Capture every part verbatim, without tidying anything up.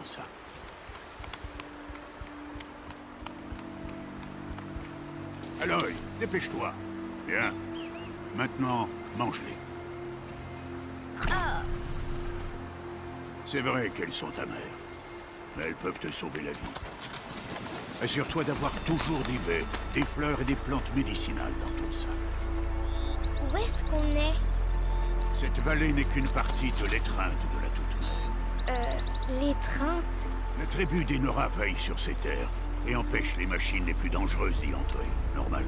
ton sac. Aloy, dépêche-toi. Bien. Maintenant, mange-les. Oh. C'est vrai qu'elles sont amères, mais elles peuvent te sauver la vie. Assure-toi d'avoir toujours des baies, des fleurs et des plantes médicinales dans ton sac. Où est-ce qu'on est? Cette vallée n'est qu'une partie de l'étreinte de la Toute-Mère. Euh... l'étreinte? La tribu des Nora veille sur ces terres et empêche les machines les plus dangereuses d'y entrer, normalement.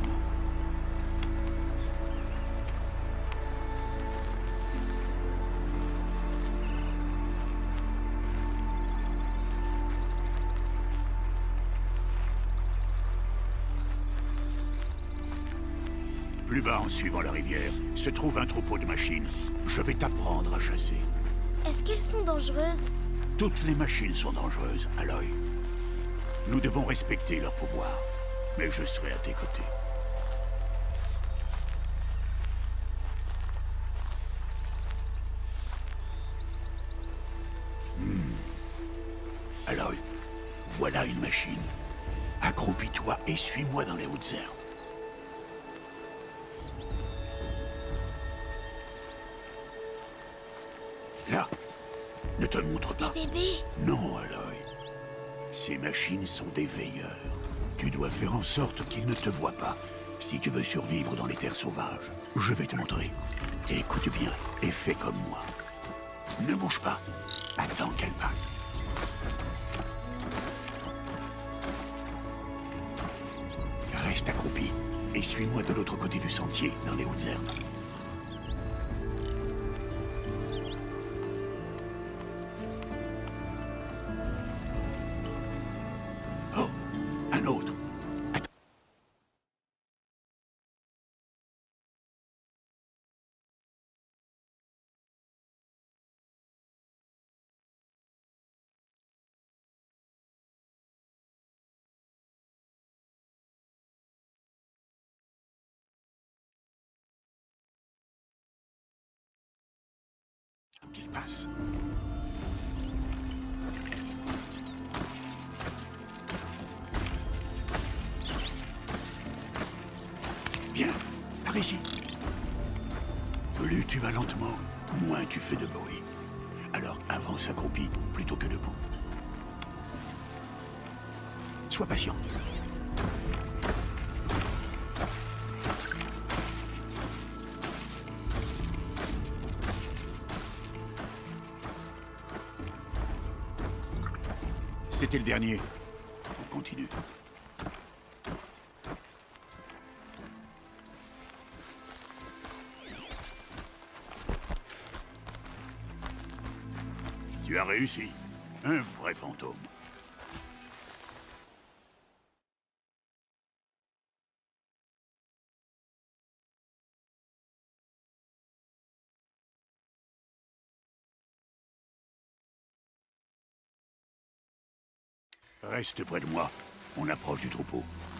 Plus bas, en suivant la rivière, se trouve un troupeau de machines. Je vais t'apprendre à chasser. Est-ce qu'elles sont dangereuses? Toutes les machines sont dangereuses, Aloy. Nous devons respecter leur pouvoir, mais je serai à tes côtés. Hmm. Aloy, voilà une machine. Accroupis-toi et suis-moi dans les hautes herbes. Là, ne te montre pas. Bébé. Non, Aloy. Ces machines sont des veilleurs. Tu dois faire en sorte qu'ils ne te voient pas, si tu veux survivre dans les terres sauvages. Je vais te montrer. Écoute bien et fais comme moi. Ne bouge pas. Attends qu'elle passe. Reste accroupi et suis-moi de l'autre côté du sentier, dans les hautes herbes. Qu'il passe. Bien, par ici. Plus tu vas lentement, moins tu fais de bruit. Alors avance accroupi plutôt que debout. Sois patient. C'était le dernier. On continue. Tu as réussi. Un vrai fantôme. Reste près de moi. On approche du troupeau.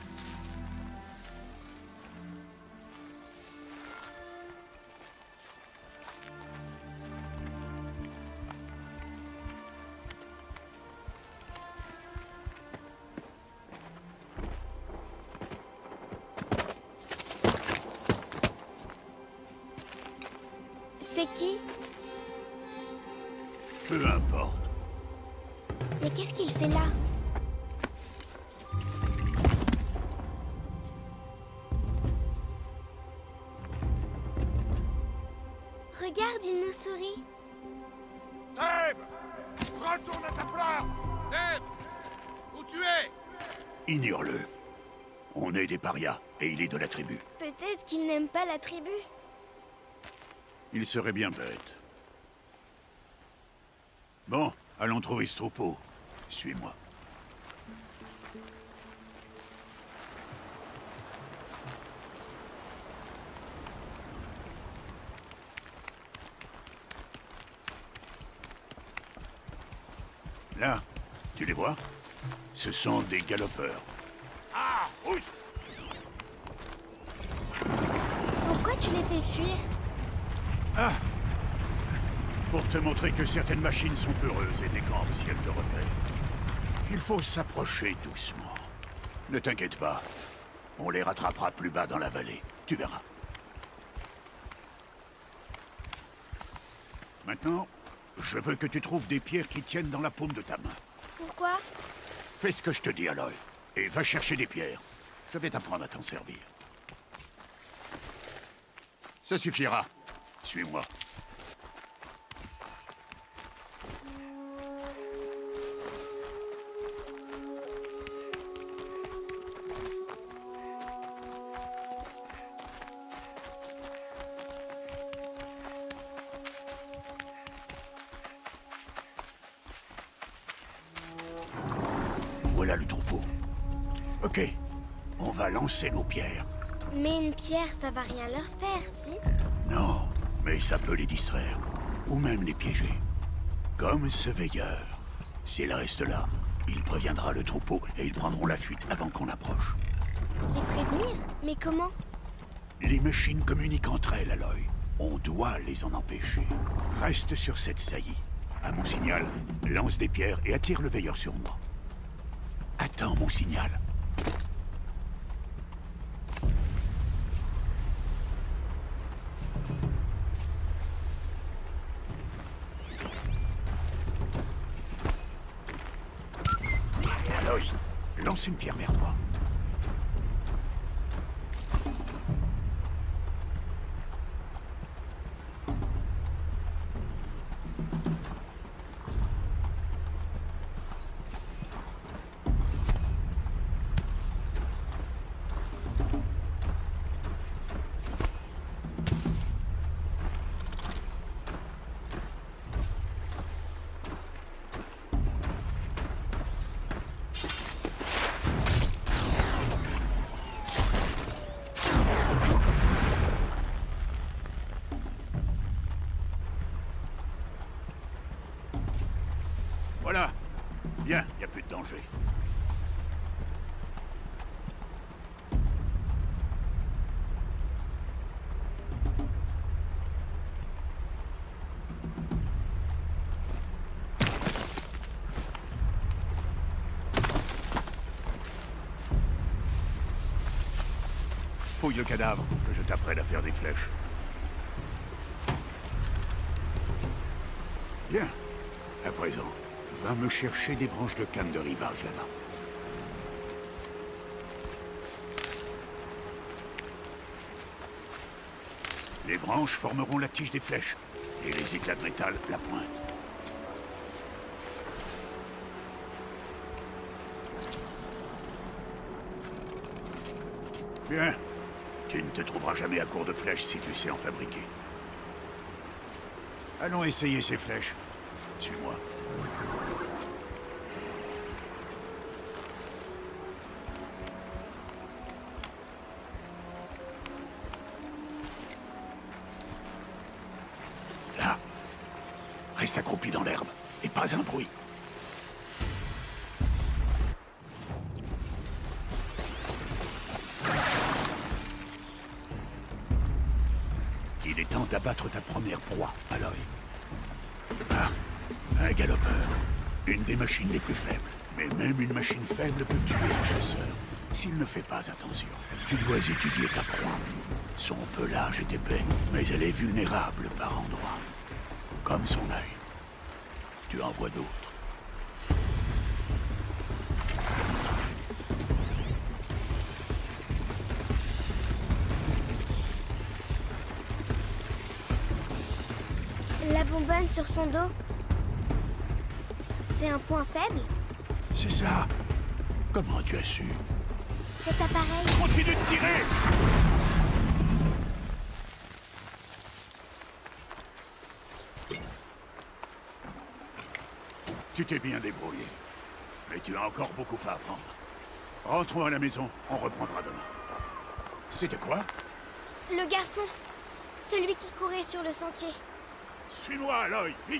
C'est qui? Peu importe. Mais qu'est-ce qu'il fait là? Regarde, il nous sourit. Thèbes! Retourne à ta place! Thèbes! Où tu es? Ignore-le. On est des parias, et il est de la tribu. Peut-être qu'il n'aime pas la tribu. Il serait bien bête. Bon, allons trouver ce troupeau. Suis-moi. Là, tu les vois? Ce sont des galopeurs. Ah, oui! Pourquoi tu les fais fuir? Ah! Pour te montrer que certaines machines sont peureuses et décampent si elles te repèrent. Il faut s'approcher doucement. Ne t'inquiète pas. On les rattrapera plus bas dans la vallée. Tu verras. Maintenant, je veux que tu trouves des pierres qui tiennent dans la paume de ta main. Pourquoi? Fais ce que je te dis, Aloy. Et va chercher des pierres. Je vais t'apprendre à t'en servir. Ça suffira. Suis-moi. Voilà le troupeau. Ok, on va lancer nos pierres. Mais une pierre, ça va rien leur faire, si? Non, mais ça peut les distraire. Ou même les piéger. Comme ce veilleur. S'il reste là, il préviendra le troupeau et ils prendront la fuite avant qu'on approche. Les prévenir? Mais comment? Les machines communiquent entre elles, Aloy. On doit les en empêcher. Reste sur cette saillie. À mon signal, lance des pierres et attire le veilleur sur moi. Attends mon signal. Aloy, lance une pierre vers moi. Voilà. Bien, il n'y a plus de danger. Fouille le cadavre, que je t'apprenne à faire des flèches. Bien. À présent, va me chercher des branches de canne de rivage là-bas. Les branches formeront la tige des flèches, et les éclats de métal la pointe. Bien. Tu ne te trouveras jamais à court de flèches si tu sais en fabriquer. Allons essayer ces flèches. Suis-moi. Là. Reste accroupi dans l'herbe. Et pas un bruit. Il est temps d'abattre ta première proie, Aloy. Ah, un galopeur. Une des machines les plus faibles. Mais même une machine faible peut tuer un chasseur. S'il ne fait pas attention, tu dois étudier ta proie. Son pelage est épais, mais elle est vulnérable par endroits. Comme son œil. Tu en vois d'autres. La bonbonne sur son dos. C'est un point faible? C'est ça. Comment tu as su? Cet appareil... Continue de tirer! Tu t'es bien débrouillé. Mais tu as encore beaucoup à apprendre. Rentrons à la maison, on reprendra demain. C'était quoi? Le garçon. Celui qui courait sur le sentier. Suis-moi, Aloy, vite!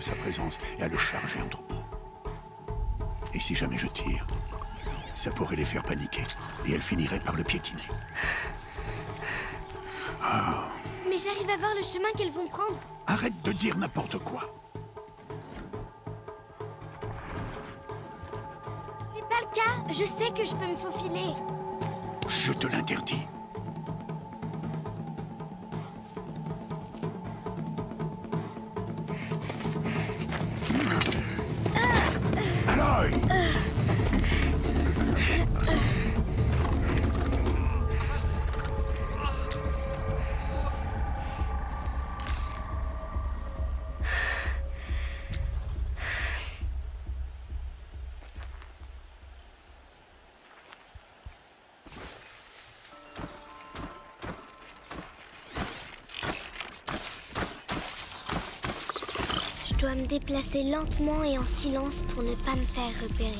sa présence et à le charger en troupeau. Et si jamais je tire, ça pourrait les faire paniquer et elles finiraient par le piétiner. Oh. Mais j'arrive à voir le chemin qu'elles vont prendre. Arrête de dire n'importe quoi. C'est pas le cas. Je sais que je peux me faufiler. Je te l'interdis. Aloy! Je dois me déplacer lentement et en silence pour ne pas me faire repérer.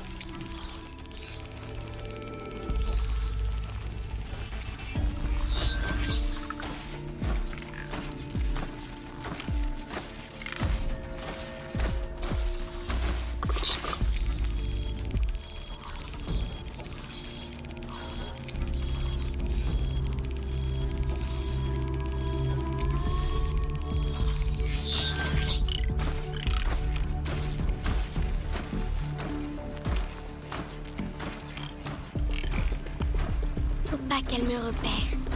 Pas qu'elle me repère.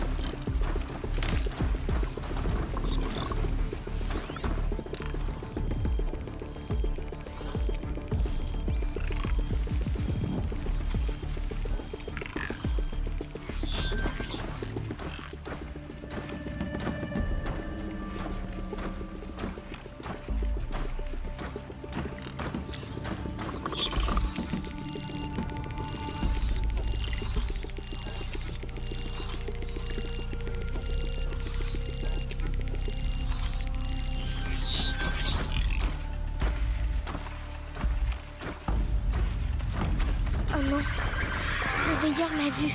Oh non, le veilleur m'a vu.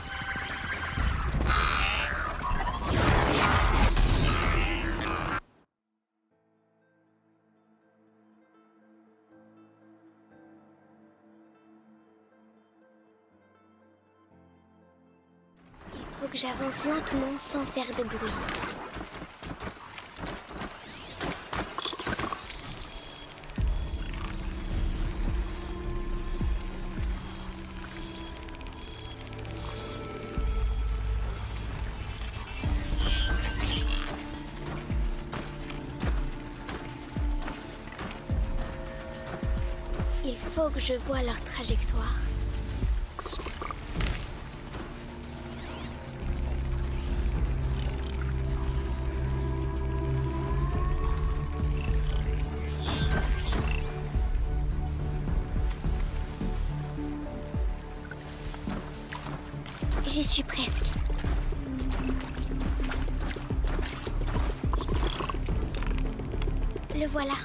Il faut que j'avance lentement sans faire de bruit. Il faut que je voie leur trajectoire. J'y suis presque. Le voilà.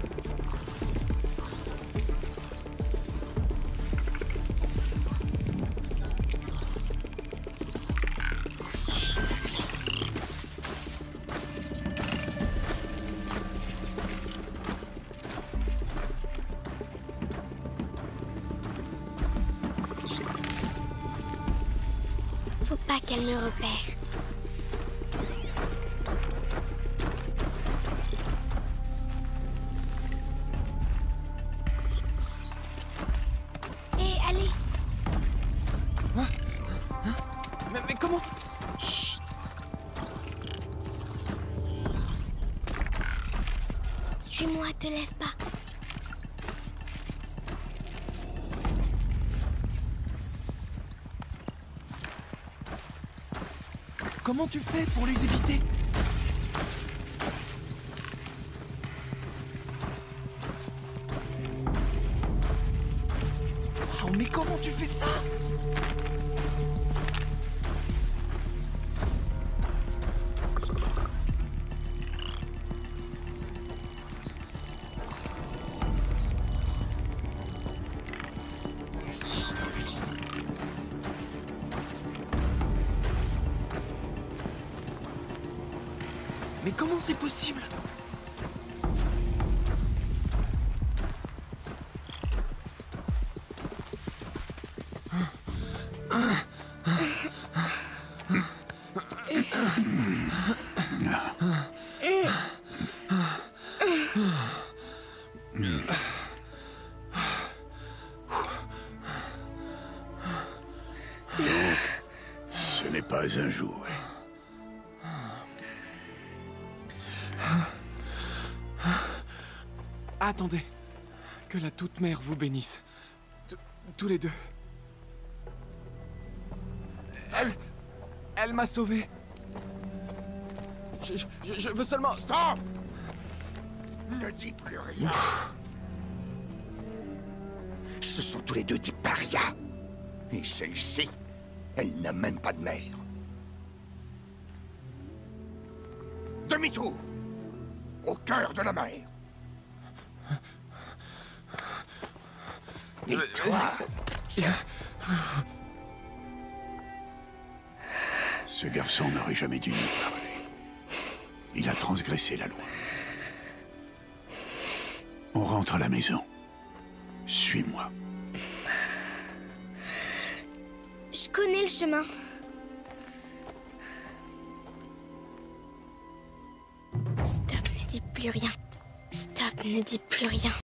Faut pas qu'elle me repère. Hé, allez. Hein? Hein? mais, mais comment? Chut. Suis-moi, te lève pas. Comment tu fais pour les éviter? Oh, mais comment tu fais ça? Mais comment c'est possible? Ce n'est pas un jouet. Attendez. Que la toute-mère vous bénisse. T- Tous les deux. Elle... Elle m'a sauvé. Je, je, je veux seulement... Stop! Ne dis plus rien. Ce sont tous les deux des parias. Et celle-ci, elle n'a même pas de mère. Demi-tour! Au cœur de la mer. Et toi, tiens. Ce garçon n'aurait jamais dû nous parler. Il a transgressé la loi. On rentre à la maison. Suis-moi. Je connais le chemin. Stop, ne dis plus rien. Stop, ne dis plus rien.